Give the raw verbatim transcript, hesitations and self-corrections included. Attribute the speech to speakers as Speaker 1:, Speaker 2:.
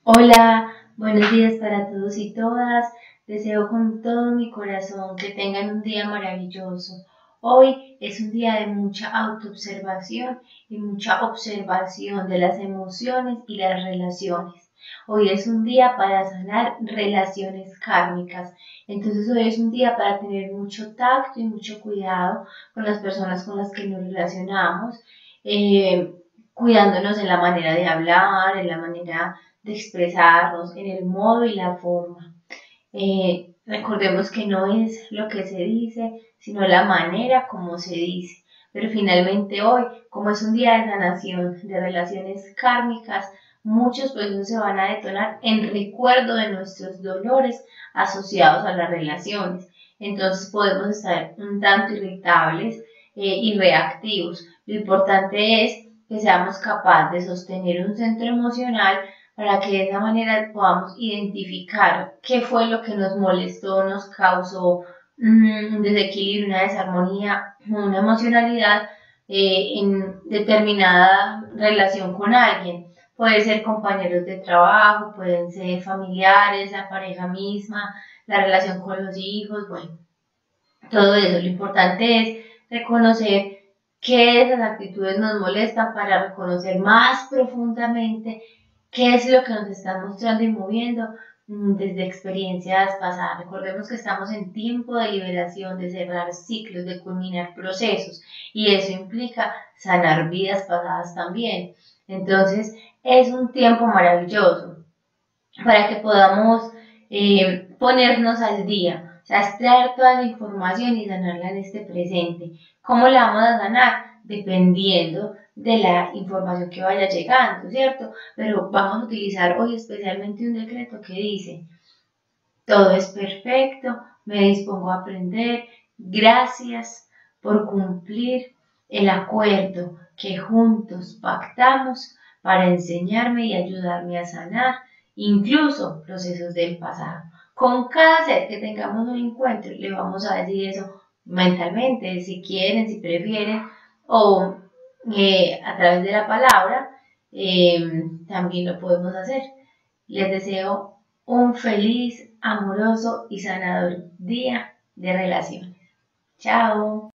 Speaker 1: Hola, buenos días para todos y todas. Deseo con todo mi corazón que tengan un día maravilloso. Hoy es un día de mucha autoobservación y mucha observación de las emociones y las relaciones. Hoy es un día para sanar relaciones kármicas. Entonces hoy es un día para tener mucho tacto y mucho cuidado con las personas con las que nos relacionamos, eh, cuidándonos en la manera de hablar, en la manera de expresarnos, en el modo y la forma. Eh, recordemos que no es lo que se dice, sino la manera como se dice. Pero finalmente hoy, como es un día de sanación de relaciones kármicas, muchos procesos se van a detonar en recuerdo de nuestros dolores asociados a las relaciones. Entonces podemos estar un tanto irritables eh, y reactivos. Lo importante es que seamos capaces de sostener un centro emocional para que de esa manera podamos identificar qué fue lo que nos molestó, nos causó mm, un desequilibrio, una desarmonía, una emocionalidad eh, en determinada relación con alguien. Puede ser compañeros de trabajo, pueden ser familiares, la pareja misma, la relación con los hijos, bueno, todo eso. Lo importante es reconocer qué de esas actitudes nos molestan para reconocer más profundamente qué es lo que nos está mostrando y moviendo mm, desde experiencias pasadas. Recordemos que estamos en tiempo de liberación, de cerrar ciclos, de culminar procesos, y eso implica sanar vidas pasadas también. Entonces, es un tiempo maravilloso para que podamos eh, ponernos al día, o sea, extraer toda la información y sanarla en este presente. ¿Cómo la vamos a sanar? Dependiendo de la información que vaya llegando, ¿cierto? Pero vamos a utilizar hoy especialmente un decreto que dice: todo es perfecto, me dispongo a aprender, gracias por cumplir el acuerdo que juntos pactamos para enseñarme y ayudarme a sanar incluso procesos del pasado. Con cada ser que tengamos un encuentro le vamos a decir eso mentalmente, si quieren, si prefieren, o eh, a través de la palabra, eh, también lo podemos hacer. Les deseo un feliz, amoroso y sanador día de relaciones. Chao.